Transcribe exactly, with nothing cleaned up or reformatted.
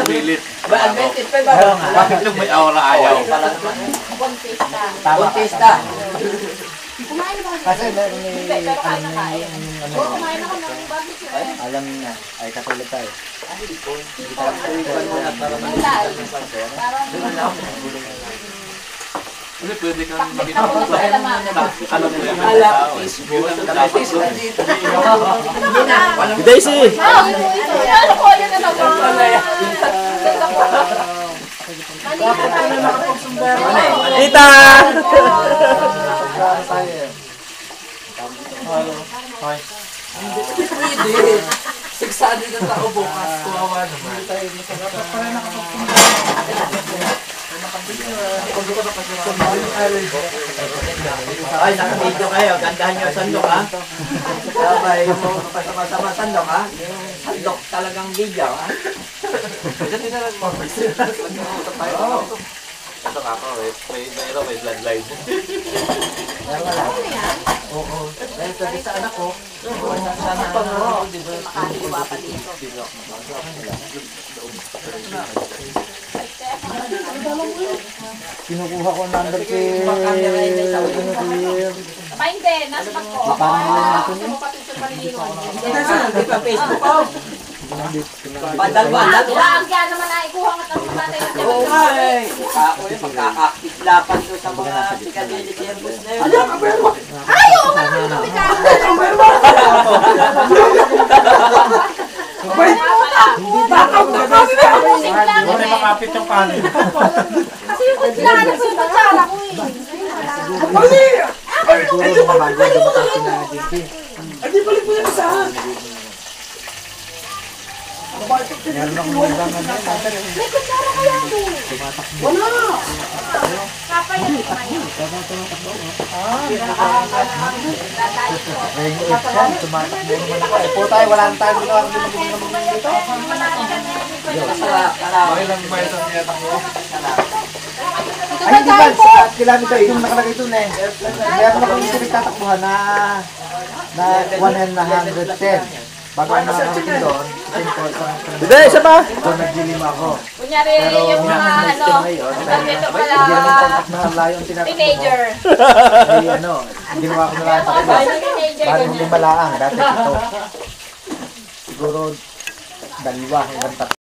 Pilit. Ba, advented pa ba? Bakit yung may aura ayaw? Contesta. Contesta. Kumain na ba kayo? Kasi meron Hindi, may pero kain na ano kain. ano. Oo, kumain ako ng barbecue. Alam niya. Ay katulad tayo. Malay. Parang Kasi pwede kang pakbit ako na sa alaman. ano mo yan? Alak, Facebook. Facebook na dito. Daisy! Ah, ano ko yun na naman? Ganda ko. Kanina tayo nakapagsumbero. Tita! Pwede. Siksado na tao bukas. Kuwawa naman. Ay, naka-video kayo. Gandahan nyo ang sandok, ha? Sabay, yung mga kapasama-sama sandok, ha? Yung sandok talagang video, ha? Kasi na lang mo. Ito ka ako, may mayroon may bloodline. Oo. Dahil sabi sa anak ko, sana pangaro, di ba? Makaliwa pa dito. Kinukuha ko ang number kay... Papain din, nasa pag ko. Paano Gusto mo pati sa paliliwan. Hindi pa Facebook ko. Padalwa, Wala, dalwa. ang kaya naman na ikuha ka ng matay ng Oo nga eh. Ako yung pagkakakislapan ko sa mga Picadilly campus na yun. Alam, kamerwa! Ay, oo nga, ano kami ka? Wait! Bakaw na kasi na! Hindi makapit yung kanin. Kasi yung kutsara ko yung kutsara ko eh. Mali! Siguro mga bago dumating na J P. Hindi balik mo yung isa! Meron akong nilangan na yun. May kutsara kaya mo. Wala! Kapay yung kumain. Ayun yung exam, tumatakbo naman ako. Eh po tayo, wala na tayo dito. Ako din mag-inom dito. Okay lang ba ito tiyatak mo? Ay, hindi ba? Sa kilometer, yung nakalagay ito na eh. Meron akong hindi nagtatakbuhan na na one and a hundred ten. Bago ako nakakarating doon, hindi, isa pa! Doon nag-dilim ako. Kunyari yung mga ano, nandito pala, Hindi naman kontak na layo ang tinatakbo ko. teenager. Ay, ano, ginawa ko na lang takbo. Teenager, Parang ganyan. lima laang, dati ito. Siguro, dalawa hanggang tatlo.